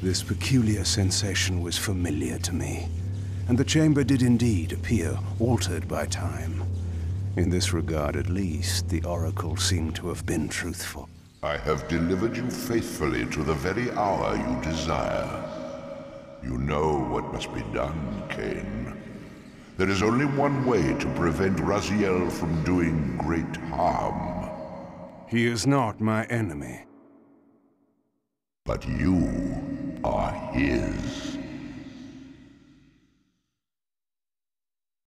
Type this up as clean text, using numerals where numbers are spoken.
This peculiar sensation was familiar to me, and the chamber did indeed appear altered by time. In this regard, at least, the Oracle seemed to have been truthful. I have delivered you faithfully to the very hour you desire. You know what must be done, Kain. There is only one way to prevent Raziel from doing great harm. He is not my enemy. But you are his.